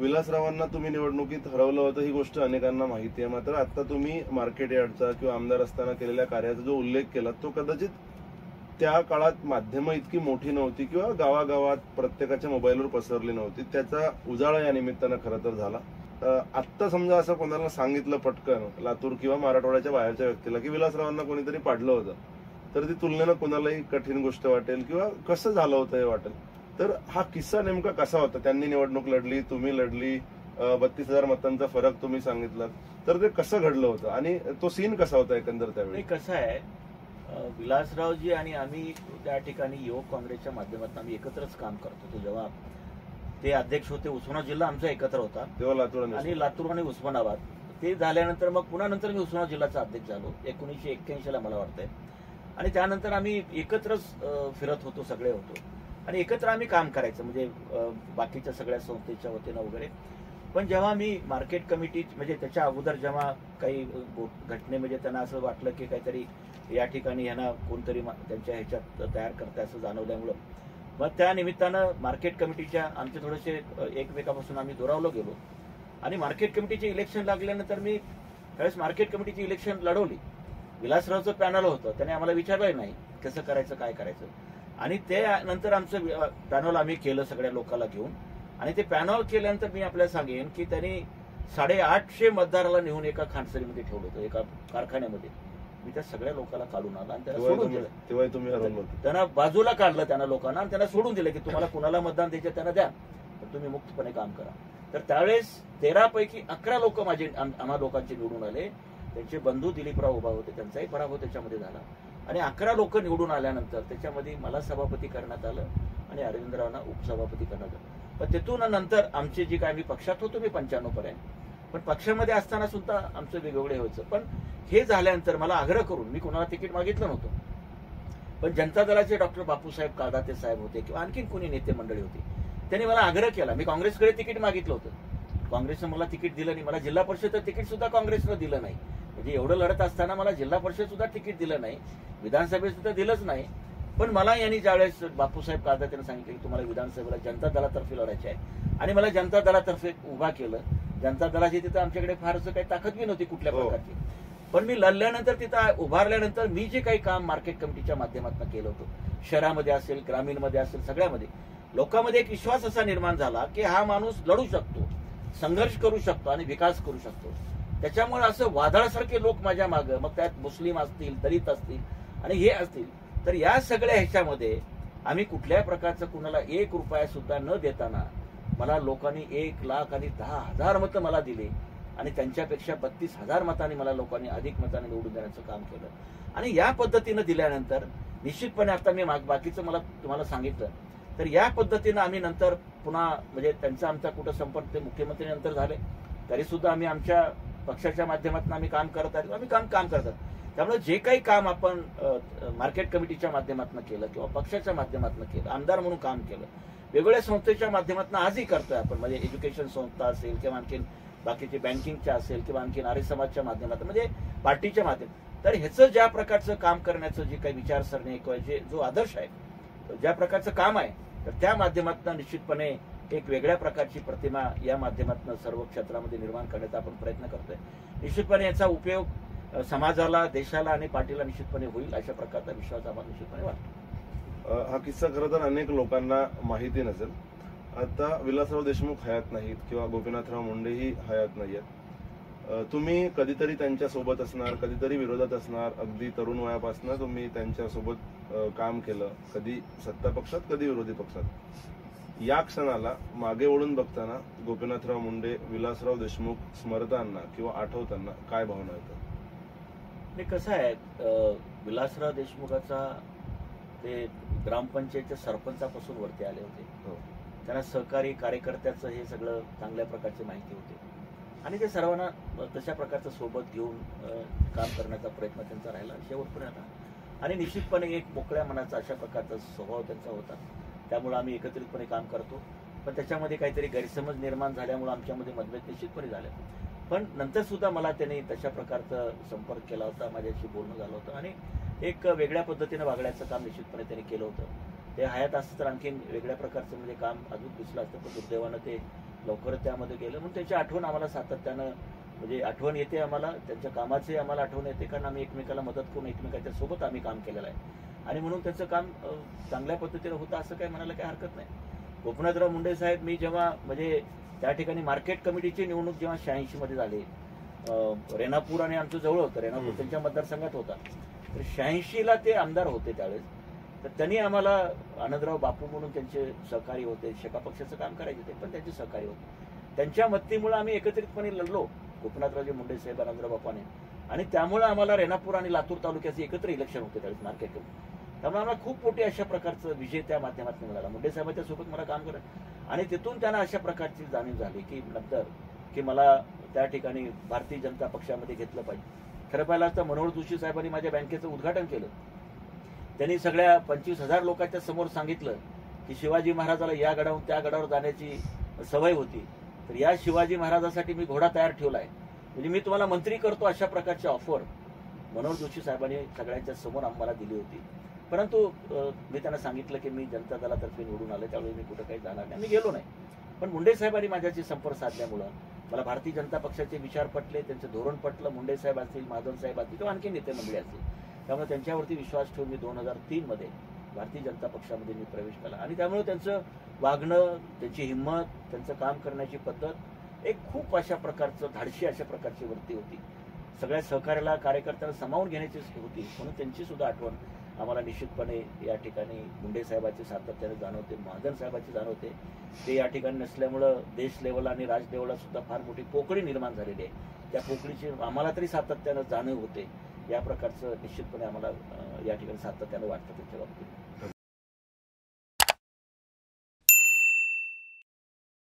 विलासरावांना तुम्ही निवडणुकीत हरवलं होतं ही गोष्ट अनेकांना माहिती आहे. मात्र आता तुम्ही मार्केट यार्डचा किंवा आमदार असताना केलेल्या कार्याचा जो उल्लेख केला तो कदाचित त्या काळात माध्यमं इतकी मोठी नव्हती किंवा गावागावात प्रत्येकाच्या मोबाईलवर पसरली नव्हती. त्याचा उजाळा या निमित्तानं खरं तर झाला. आत्ता समजा असं कोणाला सांगितलं पटकन लातूर किंवा मराठवाड्याच्या बाहेरच्या व्यक्तीला की विलासरावांना कोणीतरी पाडलं होतं, तर ती तुलनेनं कोणालाही कठीण गोष्ट वाटेल किंवा कसं झालं होतं हे वाटेल. तर हा किस्सा नेमका कसा होता? त्यांनी निवडणूक लढली, तुम्ही लढली, 32,000 मतांचा फरक तुम्ही सांगितला, तर ते कसं घडलं होतं आणि तो सीन कसा होता एकंदर त्यावेळी? कसं आहे, विलासरावजी आणि आम्ही त्या ठिकाणी युवक काँग्रेसच्या माध्यमातून आम्ही एकत्रच काम करत होतो. जेव्हा ते अध्यक्ष होते, उस्मानाबाद जिल्हा आमचा एकत्र होता तेव्हा लातूर आणि उस्मानाबाद ते झाल्यानंतर मग पुन्हा नंतर मी उस्मानाबाद जिल्ह्याचा अध्यक्ष झालो 1981 मला वाटतंय. आणि त्यानंतर आम्ही एकत्रच फिरत होतो, सगळे होतो आणि एकत्र आम्ही काम करायचं, म्हणजे बाकीच्या सगळ्या संस्थेच्या वतीनं वगैरे. पण जेव्हा मी मार्केट कमिटी म्हणजे त्याच्या अगोदर जेव्हा काही घटनेमध्ये त्यांना असं वाटलं की काहीतरी या ठिकाणी यांना कोणतरी त्यांच्या ह्याच्यात तयार करताय असं जाणवल्यामुळं मग त्या निमित्तानं मार्केट कमिटीच्या आमचे थोडेसे एकमेकापासून आम्ही दुरावलो गेलो. आणि मार्केट कमिटीचे इलेक्शन लागल्यानंतर मी त्यावेळेस मार्केट कमिटीची इलेक्शन लढवली. विलासरावचं पॅनल होतं, त्याने आम्हाला विचारलंही नाही कसं करायचं काय करायचं. आणि ते नंतर आमचं पॅनल आम्ही केलं सगळ्या लोकांना घेऊन. आणि ते पॅनल केल्यानंतर मी आपल्याला सांगेन की त्यांनी 850 मतदाराला नेऊन एका खानसरीमध्ये ठेवलं होतं, एका कारखान्यामध्ये. मी त्या सगळ्या लोकांना काढून आला आणि त्यांना सोडून दिलं. तेव्हा तुम्ही हरवलं, त्यांना बाजूला काढलं त्यांना लोकांना आणि त्यांना सोडून दिलं की तुम्हाला कुणाला मतदान द्यायचं त्यांना द्या, पण तुम्ही मुक्तपणे काम करा. तर त्यावेळेस 13 पैकी 11 लोक आम्हा लोकांचे निवडून आले. त्यांचे बंधू दिलीपराव उभा होते, त्यांचाही पराभव त्याच्यामध्ये झाला. आणि 11 लोक निवडून आल्यानंतर त्याच्यामध्ये मला सभापती करण्यात आलं आणि अरविंदरावांना उपसभापती करण्यात आलं. पण तिथून नंतर आमची जी काय आम्ही पक्षात होतो मी 95 पर्यंत, पण पक्षामध्ये असताना सुद्धा आमचं वेगवेगळे व्हायचं. पण हे झाल्यानंतर मला आग्रह करून मी कोणाला तिकीट मागितलं नव्हतं, पण जनता दलाचे डॉक्टर बापूसाहेब काळदाते साहेब होते किंवा आणखीन कोणी नेते मंडळी होती, त्यांनी मला आग्रह केला. मी काँग्रेसकडे तिकीट मागितलं होतं, काँग्रेसनं मला तिकीट दिलं नाही. मला जिल्हा परिषद तिकीट सुद्धा काँग्रेसनं दिलं नाही. म्हणजे एवढं लढत असताना मला जिल्हा परिषद सुद्धा तिकीट दिलं नाही, विधानसभेत सुद्धा दिलंच नाही. पण मला यांनी ज्यावेळेस बापूसाहेब काळदातेनं सांगितलं की तुम्हाला विधानसभेला जनता दलातर्फे लढायचे आहे आणि मला जनता दलातर्फे उभा केलं. जनता दलाची तिथं आमच्याकडे फारसं काही ताकद बी नव्हती कुठल्या प्रकारची. पण मी लढल्यानंतर तिथं उभारल्यानंतर मी जे काही काम मार्केट कमिटीच्या माध्यमातून केलं होतं, शहरामध्ये असेल ग्रामीणमध्ये असेल सगळ्यामध्ये, लोकांमध्ये एक विश्वास असा निर्माण झाला की हा माणूस लढू शकतो, संघर्ष करू शकतो आणि विकास करू शकतो. त्याच्यामुळे असं वादळासारखे लोक माझ्या मागं, मग त्यात मुस्लिम असतील, दलित असतील आणि हे असतील, तर या सगळ्या ह्याच्यामध्ये आम्ही कुठल्याही प्रकारचं कुणाला 1 रुपया सुद्धा न देताना मला लोकांनी 1,00,000 आणि 10,000 मतं मला दिली आणि त्यांच्यापेक्षा 32,000 मतांनी मला लोकांनी अधिक मतांनी निवडून देण्याचं काम केलं. आणि या पद्धतीनं दिल्यानंतर निश्चितपणे आता मी बाकीचं मला तुम्हाला सांगितलं, तर या पद्धतीनं आम्ही नंतर पुन्हा म्हणजे त्यांचा आमचा कुठं संपर्क ते मुख्यमंत्री नंतर झाले, तरी सुद्धा आम्ही आमच्या पक्षाच्या माध्यमातून आम्ही काम करत आहोत, आम्ही काम करतात. त्यामुळे जे काही काम आपण मार्केट कमिटीच्या माध्यमातून केलं किंवा पक्षाच्या माध्यमातून केलं, आमदार म्हणून काम केलं, वेगवेगळ्या संस्थेच्या माध्यमातून आजही करतोय आपण. म्हणजे एज्युकेशन संस्था असेल किंवा आणखीन बाकीचे बँकिंगच्या असेल किंवा आणखीन आर्य समाजच्या माध्यमातून म्हणजे पार्टीच्या माध्यमातून. तर ह्याचं ज्या प्रकारचं काम करण्याचं जे काही विचारसरणी किंवा जो आदर्श आहे, ज्या प्रकारचं काम आहे, तर त्या माध्यमातून निश्चितपणे एक वेगळ्या प्रकारची प्रतिमा या माध्यमातून सर्व क्षेत्रामध्ये निर्माण करण्याचा आपण प्रयत्न करतोय. निश्चितपणे याचा उपयोग समाजाला, देशाला आणि पार्टीला निश्चितपणे होईल अशा प्रकारचा विश्वास आम्हाला निश्चितपणे वाटतो. हा किस्सा खरं तर अनेक लोकांना माहिती नसेल. आता विलासराव देशमुख हयात नाहीत किंवा गोपीनाथराव मुंडेही हयात नाहीयेत. तुम्ही कधीतरी त्यांच्या सोबत असणार, कधीतरी विरोधात असणार. अगदी तरुण वयापासून तुम्ही त्यांच्यासोबत काम केलं, कधी सत्ता पक्षात कधी विरोधी पक्षात. या क्षणाला मागे वळून बघताना गोपीनाथराव मुंडे, विलासराव देशमुख स्मरताना किंवा आठवताना काय भावना येतात? कसं आहे, विलासराव देशमुखाचा ते ग्रामपंचायतच्या सरपंचापासून वरती आले होते. त्यांना सहकारी कार्यकर्त्याचं हे सगळं चांगल्या प्रकारची माहिती होती आणि ते सर्वांना तशा प्रकारचं सोबत घेऊन काम करण्याचा प्रयत्न त्यांचा राहिला शेवटपर्यंत. आणि निश्चितपणे एक मोकळ्या मनाचा अशा प्रकारचा स्वभाव त्यांचा होता. त्यामुळे आम्ही एकत्रितपणे काम करतो. पण त्याच्यामध्ये काहीतरी गैरसमज निर्माण झाल्यामुळे आमच्यामध्ये मतभेद निश्चितपणे झाले. पण नंतर सुद्धा मला त्यांनी तशा प्रकारचा संपर्क केला होता, माझ्याशी बोलणं झालं होतं आणि एक वेगळ्या पद्धतीने वागण्याचं काम निश्चितपणे त्यांनी केलं होतं. ते हयात असतं तर आणखीन वेगळ्या प्रकारचं म्हणजे काम अजून दिसलं असतं, पण दुर्दैवानं ते लवकरच त्यामध्ये गेलं. म्हणून त्यांची आठवण आम्हाला सातत्यानं म्हणजे आठवण येते आम्हाला, त्यांच्या कामाची आम्हाला आठवण येते, कारण आम्ही एकमेकाला मदत करून एकमेकाच्या सोबत आम्ही काम केलेलं आहे आणि म्हणून त्यांचं काम चांगल्या पद्धतीने होतं असं काही म्हणायला काही हरकत नाही. गोपीनाथराव मुंडे साहेब, मी जेव्हा म्हणजे त्या ठिकाणी मार्केट कमिटीची निवडणूक जेव्हा 86 मध्ये झाली, रेणापूर आणि आमचं जवळ होतं, रेणापूर त्यांच्या मतदारसंघात होता, तर 86ला ते आमदार होते त्यावेळेस. तर त्यांनी आम्हाला, आनंदराव बापू म्हणून त्यांचे सहकारी होते, शेका पक्षाचं काम करायचे ते, पण त्यांचे सहकारी होते. त्यांच्या मदतीमुळे आम्ही एकत्रितपणे लढलो, गोपीनाथरावजी मुंडे साहेब, आनंदराव बापाने, आणि त्यामुळे आम्हाला रेणापूर आणि लातूर तालुक्याचे एकत्र इलेक्शन होते त्यावेळेस मार्केट कमिटी. त्यामुळे आम्हाला खूप मोठी अशा प्रकारचं विजय त्या माध्यमातून मिळाला. मुंडे साहेबांच्या सोबत मला काम करत आणि तिथून त्यांना अशा प्रकारची जाणीव झाली की नंतर की मला त्या ठिकाणी भारतीय जनता पक्षामध्ये घेतलं पाहिजे. खरं पाहिलं तर मनोहर जोशी साहेबांनी माझ्या बँकेचं उद्घाटन केलं. त्यांनी सगळ्या 25,000 लोकांच्या समोर सांगितलं की शिवाजी महाराजाला या गडावरून त्या गडावर जाण्याची सवय होती, तर या शिवाजी महाराजासाठी मी घोडा तयार ठेवलाय, म्हणजे मी तुम्हाला मंत्री करतो, अशा प्रकारची ऑफर मनोहर जोशी साहेबांनी सगळ्यांच्या समोर आम्हाला दिली होती. परंतु मी त्यांना सांगितलं की मी जनता दलातर्फे निवडून आलो, त्यावेळी मी कुठं काही जाणार नाही, मी गेलो नाही. पण मुंडे साहेबांनी माझ्याशी संपर्क साधल्यामुळं मला भारतीय जनता पक्षाचे विचार पटले, त्यांचं धोरण पटलं. मुंडे साहेब असतील, महाजन साहेब असतील किंवा आणखी नेते मंडळी असतील, त्यामुळे त्यांच्यावरती विश्वास ठेवून मी 2003 मध्ये भारतीय जनता पक्षामध्ये मी प्रवेश केला. आणि त्यामुळे त्यांचं वागणं, त्यांची हिंमत, त्यांचं काम करण्याची पद्धत एक खूप अशा प्रकारचं धाडशी अशा प्रकारची वृत्ती होती. सगळ्या सहकार्याला, कार्यकर्त्यांना सामावून घेण्याची होती. म्हणून त्यांची सुद्धा आठवण आम्हाला निश्चितपणे या ठिकाणी मुंडे साहेबांची सातत्याने जाणवते, महाजन साहेबांची जाणवते. ते या ठिकाणी नसल्यामुळं देश लेवलला आणि राज लेवलला सुद्धा फार मोठी पोकळी निर्माण झालेली आहे. त्या पोकळीची आम्हाला तरी सातत्यानं जाणीव होते. या प्रकारचं निश्चितपणे आम्हाला या ठिकाणी सातत्यानं वाटतं त्यांच्या बाबतीत.